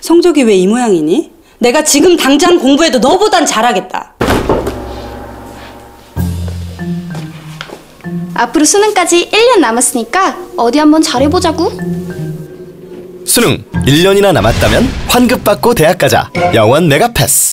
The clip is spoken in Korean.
성적이 왜 이 모양이니? 내가 지금 당장 공부해도 너보단 잘하겠다. 앞으로 수능까지 1년 남았으니까 어디 한번 잘해보자고. 수능 1년이나 남았다면 환급받고 대학 가자. 영원 메가패스.